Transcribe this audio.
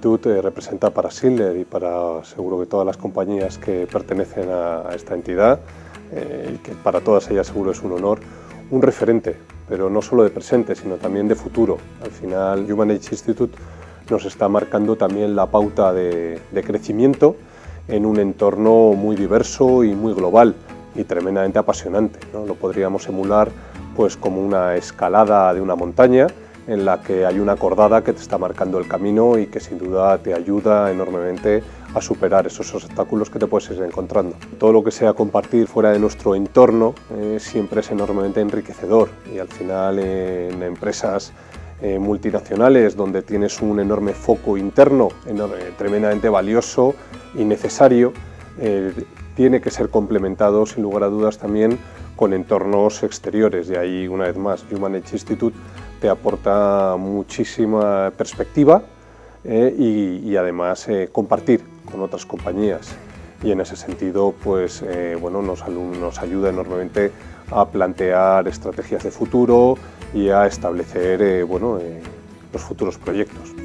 Institute representa para Schindler y para seguro que todas las compañías que pertenecen a esta entidad, y que para todas ellas seguro es un honor, un referente, pero no solo de presente, sino también de futuro. Al final, Human Age Institute nos está marcando también la pauta de crecimiento en un entorno muy diverso y muy global y tremendamente apasionante, ¿no? Lo podríamos emular pues como una escalada de una montaña en la que hay una cordada que te está marcando el camino y que sin duda te ayuda enormemente a superar esos obstáculos que te puedes ir encontrando. Todo lo que sea compartir fuera de nuestro entorno siempre es enormemente enriquecedor, y al final en empresas multinacionales donde tienes un enorme foco interno tremendamente valioso y necesario, tiene que ser complementado sin lugar a dudas también con entornos exteriores, y ahí una vez más Human Age Institute te aporta muchísima perspectiva y además compartir con otras compañías, y en ese sentido pues bueno, nos ayuda enormemente a plantear estrategias de futuro y a establecer bueno, los futuros proyectos.